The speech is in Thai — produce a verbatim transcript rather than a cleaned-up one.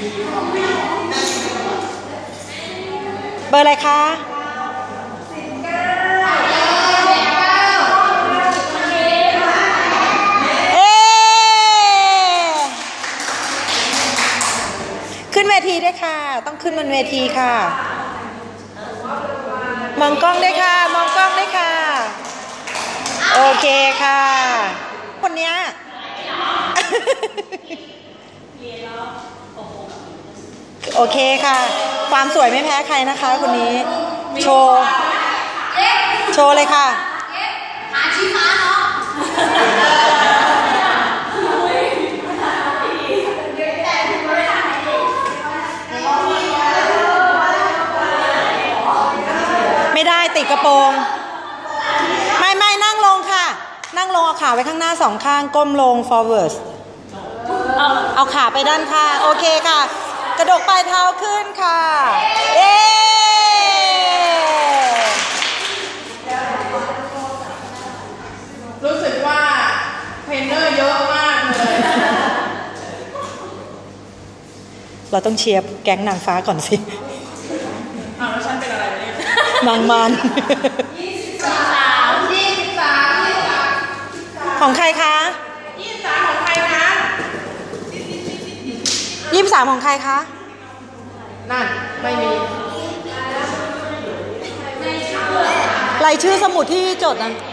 เบอร์อะไรคะเอ๊ขึ้นเวทีด้วยค่ะต้องขึ้นบนเวทีค่ะมองกล้องด้วยค่ะมองกล้องด้วยค่ะโอเคค่ะคนเนี้ยโอเคค่ะความสวยไม่แพ้ใครนะคะคนนี้โชว์โชว์เลยค่ะหาชี้ฟ้าเนาะไม่ได้ติดกระโปรงไม่ไม่นั่งลงค่ะนั่งลงเอาขาไว้ข้างหน้าสองข้างก้มลง forward เอาขาไปด้านข้างโอเคค่ะกระดกปลายเท้าขึ้นค่ะเอ๊รู้สึกว่าเทรนเนอร์เยอะมากเลยเราต้องเชียร์แก๊งนางฟ้าก่อนสิอ้าวแล้วฉันเป็นอะไรเนี่ยนางมันยี่สิบสามยี่สิบสามยี่สิบสามของใครคะยี่สิบสามของใครคะยี่สิบสามของใครคะนั่นไม่มีรายชื่อสมุดที่จดนะ